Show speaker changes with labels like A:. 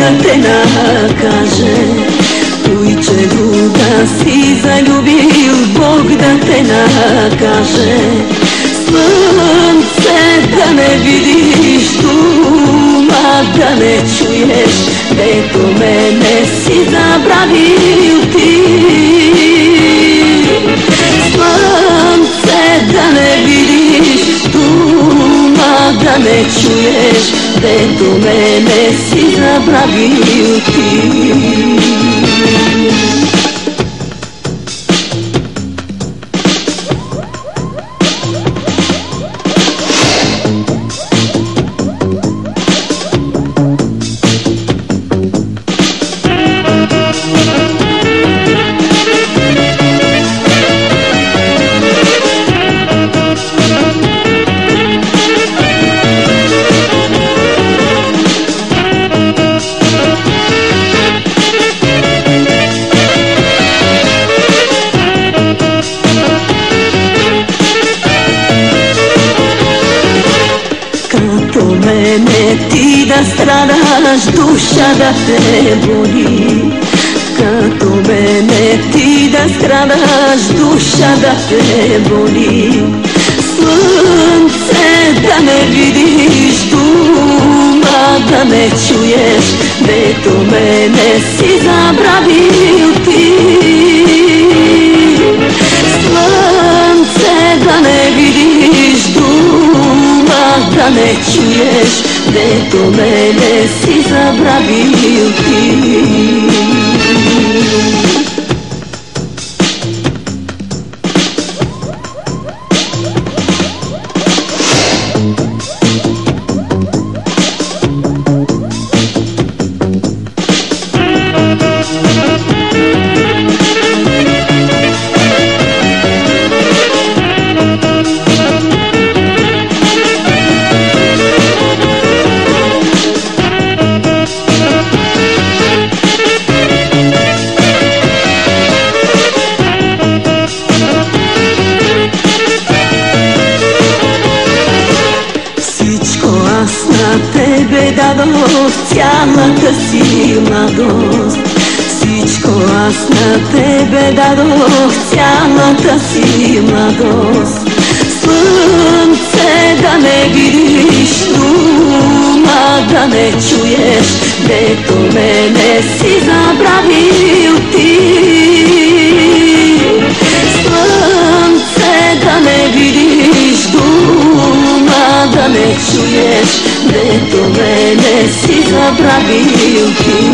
A: da te nakaže. Ujče ljuda si zaljubio, Bog da te nakaže. Sunce da ne vidiš, duma da ne čuješ, eto mene si zabravio ti. Sunce da ne vidiš, duma da ne čuješ, eto mene si zabravio ti. Mene ti da stradaš, duša da te boli. Kako mene ti da stradaš, duša da te boli. Sunce da ne vidiš, duma da ne čuješ, eto mene si zabravio ti. Sunce da ne vidiš, da ne čuješ, eto mene si zabravio ti. Tebe dadoh цялата си младост. Всичко аз на тебе дадох, цялата си младост. Слънце да не видиш, дума да не чуеш, дето мене си забравил ти. Слънце да не видиш, дума да не чуеш, дето мене си забравил ти.